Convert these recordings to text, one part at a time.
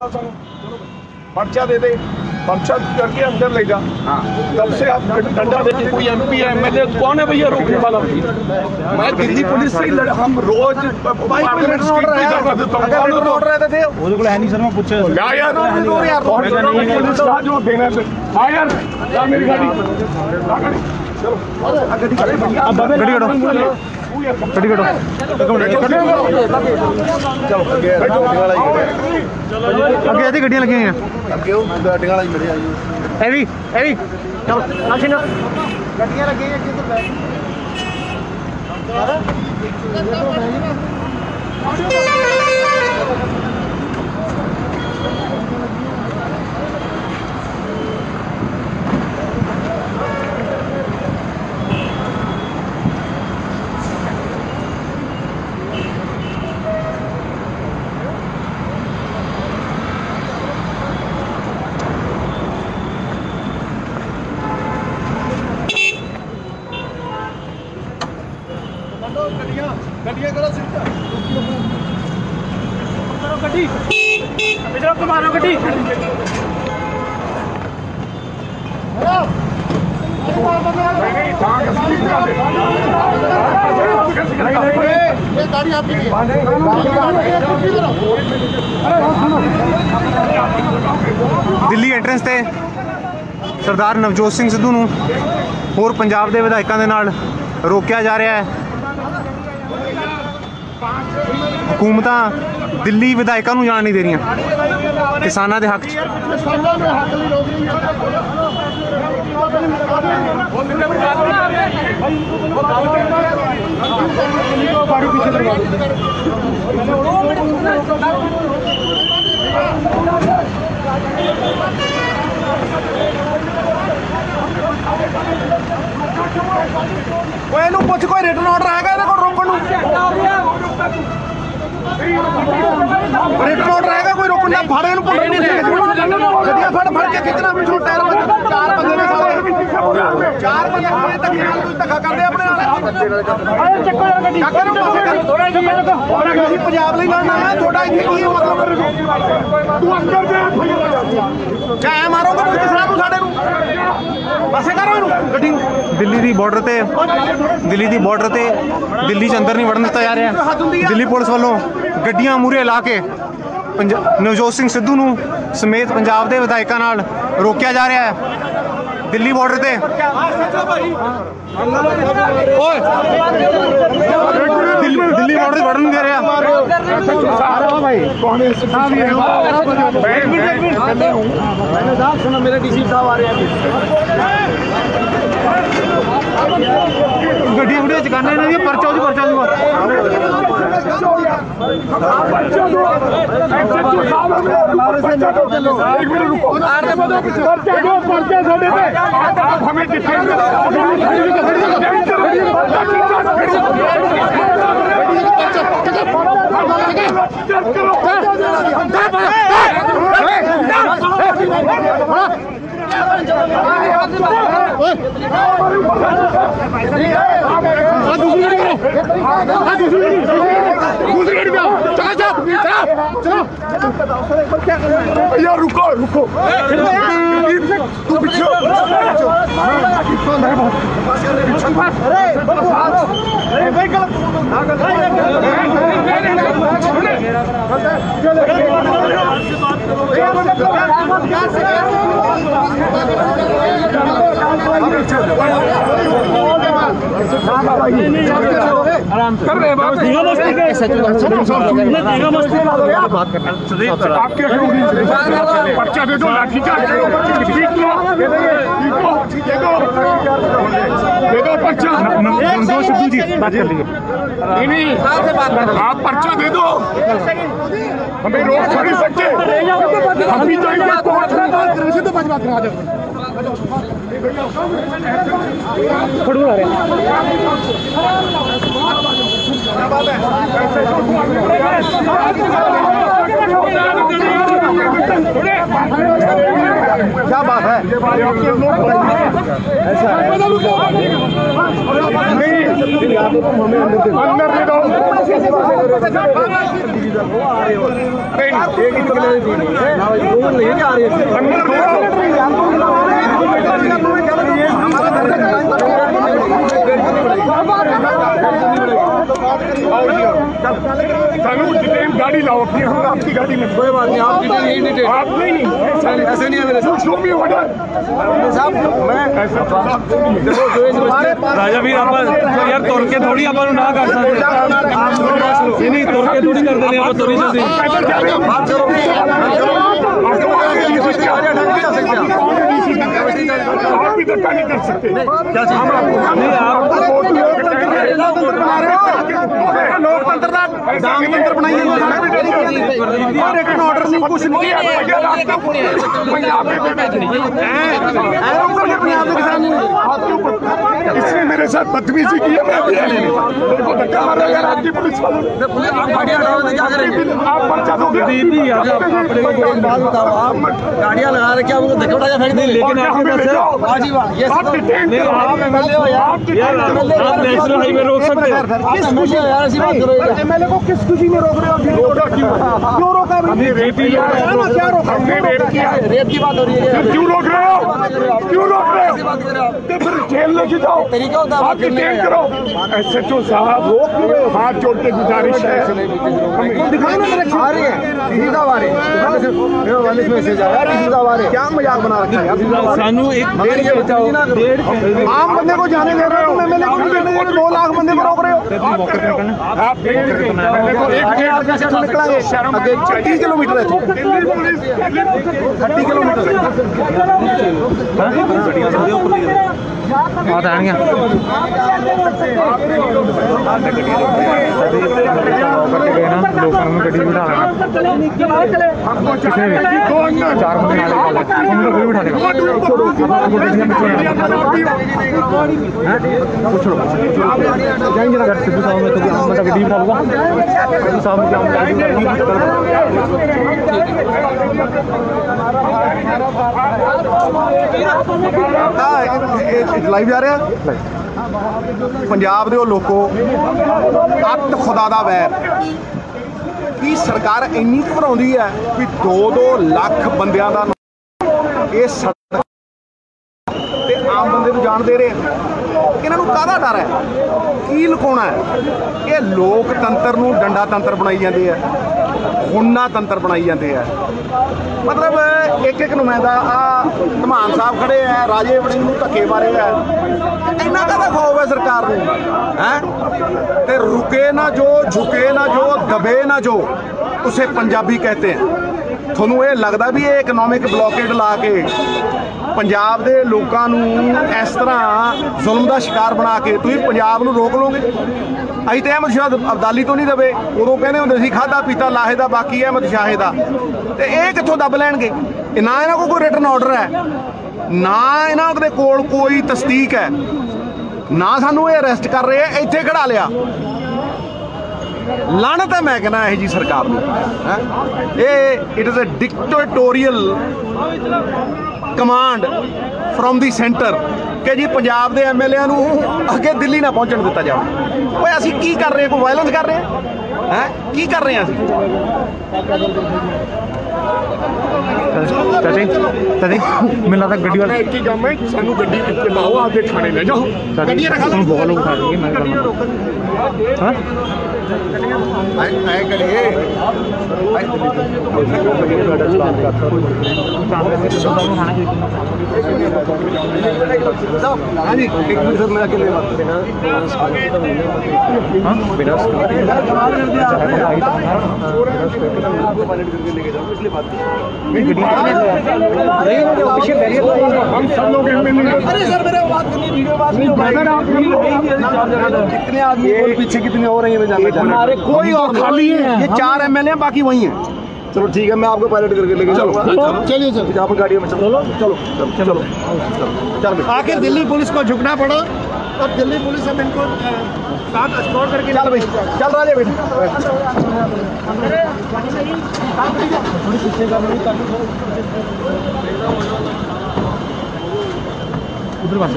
पर्चा दे दे, पर्चा करके अंदर ले जा। तब से आप डंडा देते, कोई MP है MLA कौन है भैया रोकने वाला? मैं दिल्ली पुलिस से हम रोज मेरी गाड़ी अगे आधी गड्डियां लगी हैं गड्डियां लगी गड्डियां करो गड्डी इधर मारो गड्डी दिल्ली एंट्रेंस ते सरदार नवजोत सिंह सिद्धू नूं होर पंजाब दे विधायकां दे नाल रोकिया जा रहा है। हुकूमतां दिल्ली विधायकों को जान नहीं दे रही किसानों के हक पुछ कोई रिटन ऑर्डर है रोकन रिटन ऑर्डर है कोई रोकन का फाड़े गड्डियां फड़ के खिंचना भी छोटा चार बंदे ने सारे चार बंदे धक्का करते अपने पंजाब लिए लड़ना है थोड़ा इतने की मतलब क्या मारोगे किसान साढ़े पासे करो गड्डी दिल्ली दी बॉर्डर ते दिल्ली च अंदर नहीं वड़न दिता जा रहा। दिल्ली पुलिस वालों गड्डियां मूहरे ला के नवजोत सिंह सिद्धू नूं समेत पंजाब के विधायकों नाल रोकिया जा रहा है। दिल्ली बॉर्डर ते दिल्ली बॉर्डर वड़न नहीं दे रहा। मेरे DC साहब आ रहे हैं गड्डियां गुड्डियां चकाने ने पर्चा यार रुको रुको तू पीछे कर रहे पर्चा दे दो लाठी चार्ज दे दो पर्चा सिद्धू जी बात कर लीजिए नहीं आप पर्चा दे दो हमें रोक नहीं सकते हम भी जाएंगे तो बात करा दो खड़ू आ रहे क्या बात है ऐसा है अंदर दे दो डिटेन गाड़ी लाओ अपनी, हम आपकी गाड़ी में। कोई बात नहीं, आप डिटेन यही डिटेन आप नहीं ऐसे नहीं है मेरे साथ। शो मी ऑर्डर साहब, मैं राजा भी आप यार तोड़ के थोड़ी अपन ना कर सकते, नहीं तोड़ के थोड़ी कर देने आप थोड़ी जल्दी आप भी धक्का नहीं कर सकते। क्या चीज नहीं आप लोकतंत्र का दांगतंत्र बनाइए ऑर्डर नहीं कुछ नहीं इसने मेरे साथ बदतमीजी की है, मैं धक्का मारा यार आपकी पुलिस वालों ने। आप पर्चा दोगे? बात बताओ, आप गाड़ियाँ लगा रखे आपको धक्का उठा फेंक दें, लेकिन आपके पास ये आप एमएलए हो यार, आप नेशनल हाईवे रोक सकते हो यार, ऐसी बात करो। एमएलए को किस खुशी में रोक रहे हो? क्यों रोका? हमने रेप किया, क्या रोका? हमने रेप किया, रेप की बात हो रही है, क्यों रोक रहे हो? क्यों रोक रहे हो? तो फिर जेल लेके जाओ, तरीका होता है आप डिटेन करो। SHO साहब हाथ जोड़ के गुजारिश है, दिखाओ ना मेरे आ रही है, सीधा आ रही है, वाले मैसेज आया, सीधा आ रही है। क्या मजाक बना रखा है यार? सानू एक आम बंदे को जाने दे रहे हो, एमएलए को नहीं देने दे रहे, 2 लाख बंदे को रोक रहे हो। आप निकलेंगे आगे 30 किलोमीटर है, 30 किलोमीटर बहुत आएंगे करके गए ना लोग गड्डी बिठा लेना, किसने भी 4 बंदे नाले उनको कोई बिठा देगा, जाएंगे ना घर सिद्धू साहब में, तो मतलब गड्डी बिठा लूँगा सिद्धू साहब में क्या ਲਾਈਵ ਜਾ ਰਿਹਾ ਪੰਜਾਬ ਦੇ ਉਹ ਲੋਕੋ ਅੱਤ ਖੁਦਾ ਦਾ ਵੈਰ ਕੀ ਸਰਕਾਰ ਇੰਨੀ ਘਬਰਾਉਂਦੀ ਹੈ ਵੀ 2-2 ਲੱਖ ਬੰਦਿਆਂ ਦਾ ਇਹ ਸੜਕ ਤੇ ਆਮ ਬੰਦੇ ਨੂੰ ਜਾਣ ਦੇ ਰਹੇ ਇਹਨਾਂ ਨੂੰ ਕਾਹਦਾ ਡਰ ਹੈ ਕੀ ਲੁਕਾਉਣਾ ਹੈ ਇਹ ਲੋਕਤੰਤਰ ਨੂੰ ਡੰਡਾ ਤੰਤਰ ਬਣਾਈ ਜਾਂਦੇ ਆ ਹੁਣਾ ਤੰਤਰ ਬਣਾਈ ਜਾਂਦੇ ਆ मतलब एक एक नुमाइंदा धमान साहब खड़े हैं राजे बड़ी धक्के मारे है इन्ना का खौफ है सरकार को है ते रुके ना जो झुके ना जो दबे ना जो उसे पंजाबी कहते हैं थोनू ये लगता भी ये इकनॉमिक ब्लॉकेड ला के पंजाब के लोगों इस तरह जुल्म का शिकार बना के तुम पंजाब नूं रोक लोगे अभी तो अहमद शाह अब्दाली तो नहीं दबे उदों कहते होंगे सी खादा पीता लाहे दा बाकी अहमद शाहे दा ते ये कित्थों दब लैणगे ना इन्हां कोल कोई रिटन ऑर्डर है ना इन्हां दे कोल कोई तस्दीक है ना सानू ये अरेस्ट कर रहे हैं इत्थे खड़ा लिया लानत है मैं कहना यह जी सरकार ये it is a dictatorial command from the centre कि जी पंजाब के MLA नूं अगे दिल्ली ना पहुँचण दिता जाए ओए असीं की कर रहे हैं कोई वायलेंस कर रहे हैं की कर रहे हैं असीं चाची मिला था गड्डी वाला एक ही काम है सानू गड्डी के लाओ आगे थाने ले जाओ गड्डी रखा बहुत लोग उठा देंगे मैं हाँ हम सब लोग अरे सर मेरे बात करनी वीडियो बात नहीं कितने आदमी और पीछे कितने हो रहे हैं हमारे कोई और खाली है ये 4 MLA बाकी वही हैं चलो ठीक है मैं आपको पायलट करके लेके चलो चलिए चलो आप गाड़ियों में चलो चलो चलो चलो आखिर दिल्ली पुलिस को झुकना पड़ा और दिल्ली पुलिस अब इनको साथ एस्कॉर्ट करके चल भाई चल राजे बेटा उधर पास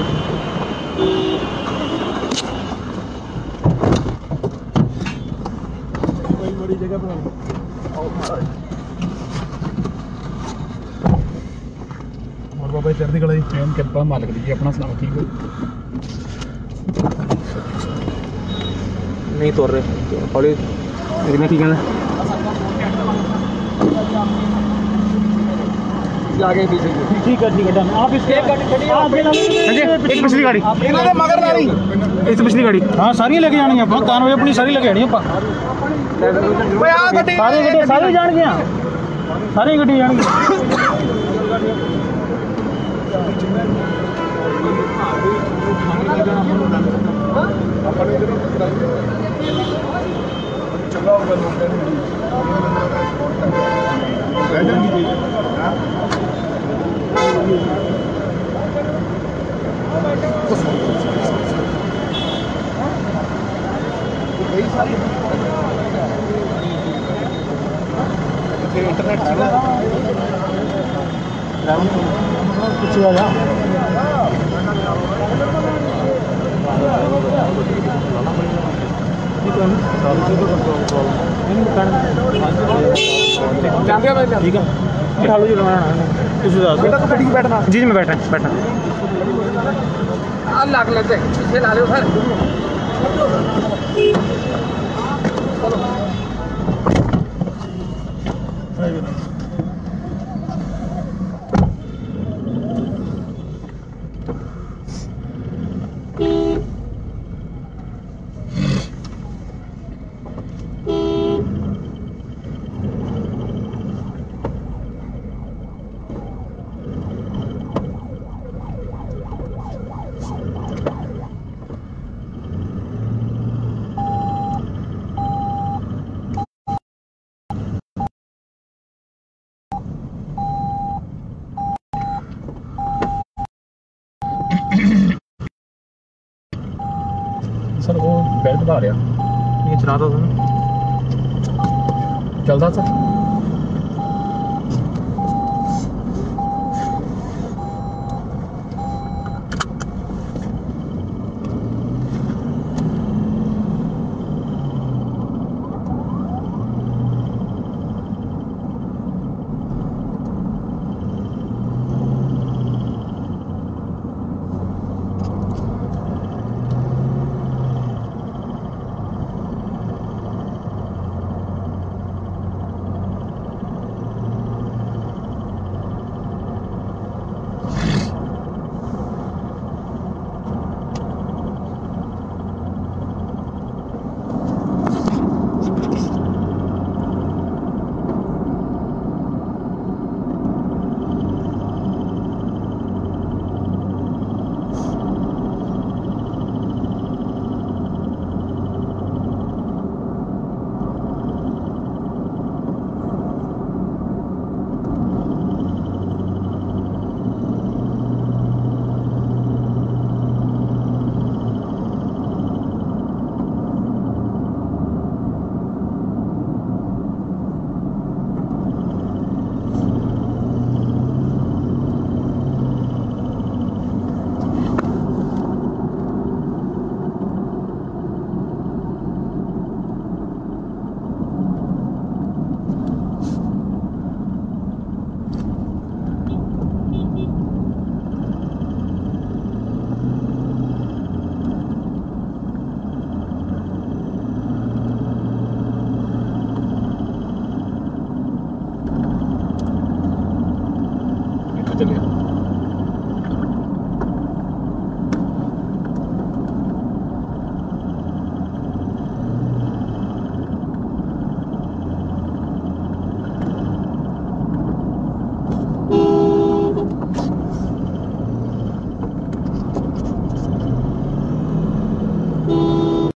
बड़ी जगह पर और बाबा जी चढ़ती कला जी कृपा मालिक दी अपना सुनाओ ठीक हो नहीं तोड़ रहे हौली इन्हें की कहना आगे पीछे ठीक है डन आप इसके एक गाड़ी खड़ी है एक पिछली गाड़ी ਇਹਨਾਂ ਦੇ ਮਗਰ ਨਾ ਰਹੀ इस पिछली गाड़ी हाँ सारी लेके जानी है कानवे अपनी सारी लेके जानी है ਓਏ ਆ ਗੱਡੀ सारी जान गया सारी गड्डी जान गई ਇੰਟਰਨੈਟ ਸੀਗਾ कुछ आ जा ठीक है बिठा लो जी बेटा तू ਗੱਡੀ 'ਚ ਬੈਠਣਾ जी जी मैं बैठा ਲੱਗ ਲੈਂਦੇ ਪਿੱਛੇ ਲਾ ਲਿਓ ਸਰ सर वो बेल्ट बता रहा ये चलाता था ना चलता सर चलिए